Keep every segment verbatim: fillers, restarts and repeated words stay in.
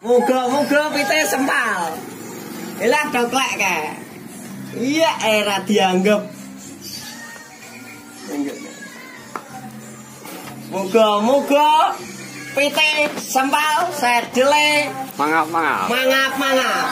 Muga-muga pite sempal. Ilah doklek ka. Iya era dianggap. Muga-muga pite sempal sedele mangap-mangap. Mangap-mangap.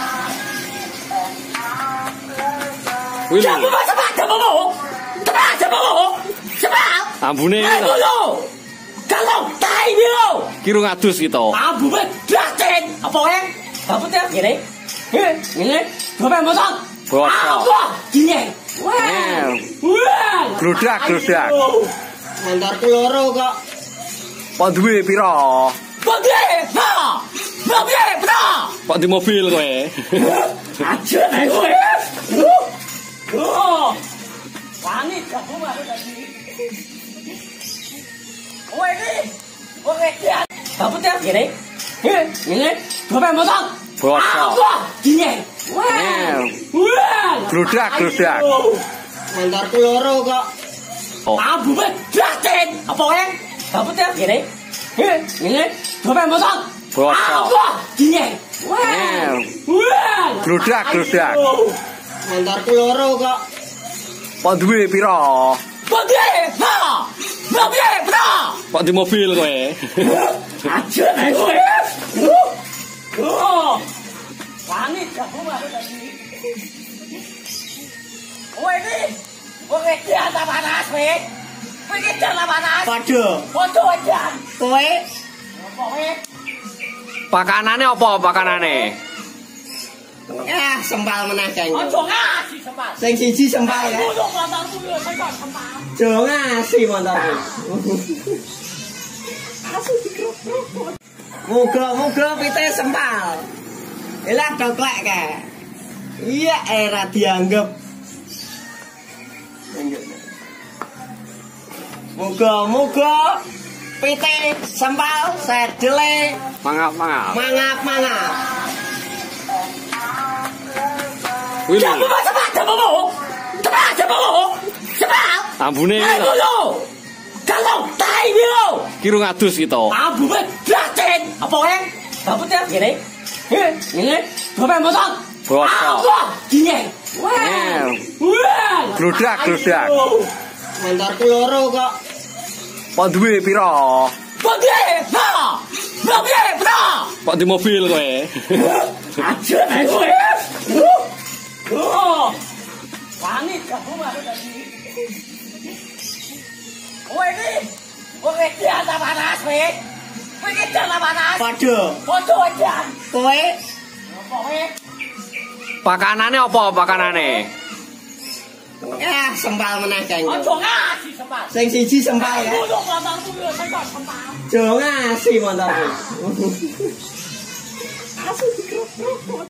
Wih. Jangan cepat cepat. Cepat cepat. Cepat. Ambune iki lho. Kalau tai iki lho. Kira ngadus gitu. Ambune daten. Apa wae? Apa teh ngene? Heh, ngene. Coba mosok. Bosok. Apa? Gini. Wah. Wah. Gludak gludak. Mandarku loro kok. Pak duwe pira? Pak duwe. Ha. Pak duwe, pira? Pak di mobil kowe. Aja ae kowe. Oh. Wani kamu mah tadi. Kowe iki. Kowe iki. Apa teh ngene? Heh, ngene. Coba mosok. Bosok. Apa? Gini. Wah. Wah. Gludak gludak. Mandarku loro kok. Oh. Ambune daten. Apa wae? Apa teh ngene? Heh, ngene. Coba mosok. Bosok. Apa? Gini. Wah. Wah. Gludak gludak. Mandarku loro kok. Pak duwe pira? Pak duwe. Ha. Pak duwe, pira? Pak di mobil kowe. Aja ae kowe. Oh. Wani kamu mah tadi. Kowe iki. Kowe iki ana panas kowe. Kowe iki ana panas. Padha. Padha wajan. Kowe. Apa kowe? Pakanane apa pakanane? Ya, sempal meneh kang. Aja ngasih sempal. Sing siji sempal ya. Kudu motorku yo sing kok sempal. Jo ngasih motorku. Muga-muga pite sempal. Ilah doklek ka. Iya era dianggap. Muga-muga pite sempal sedele Mangap-mangap. mangap-mangap. Wih. Jangan cepat cepat. Cepat cepat. Cepat. Ambune iki Ayo lho. Kalau tai iki lho. kira ngadus gitu. Ambune daten. Apa wae? Apa teh ngene? Heh, ngene. Coba mosok. Bosok. Apa? Gini. Wah. Wah. Gludak gludak. Mandarku loro kok. Pak duwe pira? Pak duwe. Ha. Pak duwe, pira? Pak di mobil kowe. Aja ae kowe. Oh. Wani kamu mah tadi. Kowe iki. Kowe iki ana panas kowe. Kowe iki ana panas. Padha. Padha wajan. Kowe. Apa kowe? Pakanane apa pakanane? Ya, sempal meneh kang. Aja ngasih sempal. Sing siji sempal ya. Kudu motorku yo sing kok sempal. Jo ngasih motorku.